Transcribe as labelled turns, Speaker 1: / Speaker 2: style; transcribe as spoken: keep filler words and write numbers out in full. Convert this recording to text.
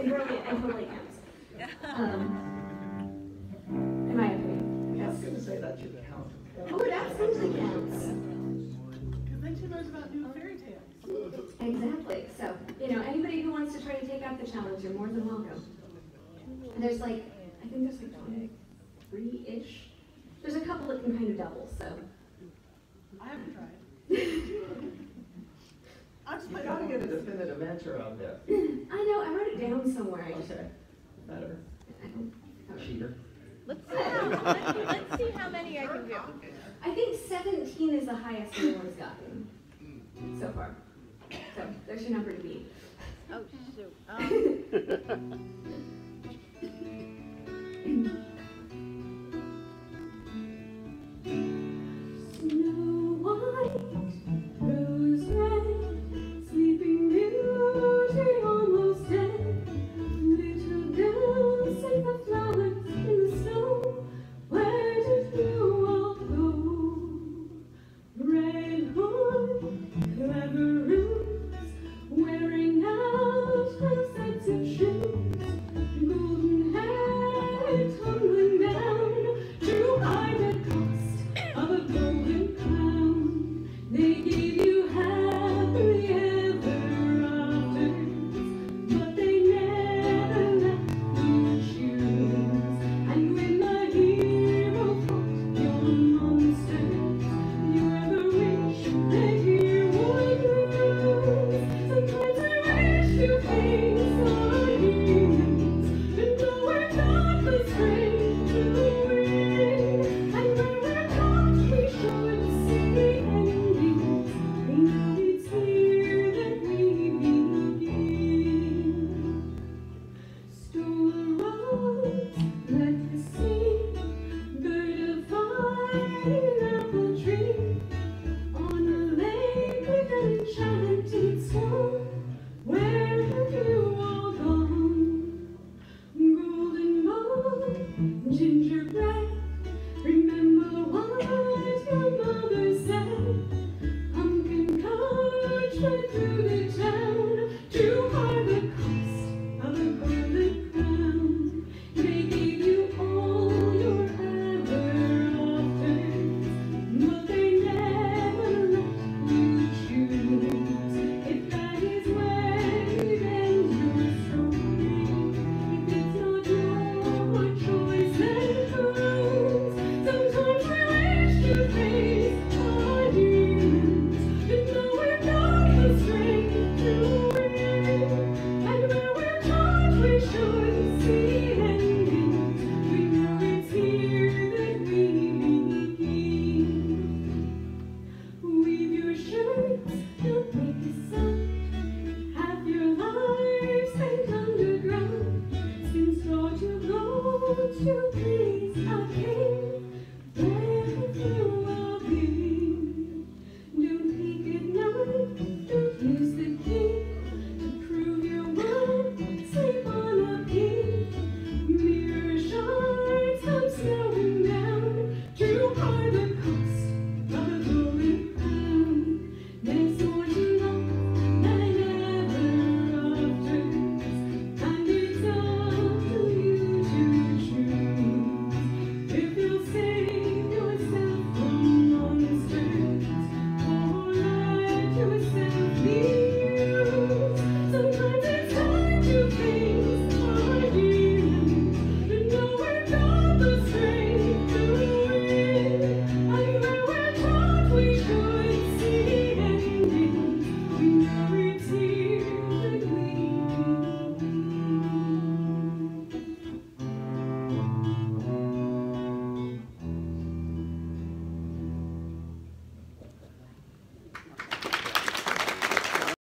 Speaker 1: and totally, and totally counts. Um, in my opinion.
Speaker 2: I was going to say that should count.
Speaker 1: Oh, it absolutely counts.
Speaker 3: Because then she learns about new fairy tales.
Speaker 1: Exactly. So, you know, anybody who wants to try to take up the challenge, you're more than welcome. And there's like, I think there's like twenty-three-ish. There's a couple that can kind of double, so.
Speaker 3: I haven't tried. I'll just
Speaker 2: You
Speaker 3: play
Speaker 2: got to
Speaker 3: it
Speaker 2: get a definitive answer on there.
Speaker 1: I know, I wrote it down somewhere. I just,
Speaker 2: Okay. Better.
Speaker 1: I don't, I don't
Speaker 2: Cheater.
Speaker 4: Let's see how, let's, let's see how many I can do.
Speaker 1: I think seventeen is the highest anyone's gotten so far. So there's your number to beat.
Speaker 4: Oh, shoot. Um,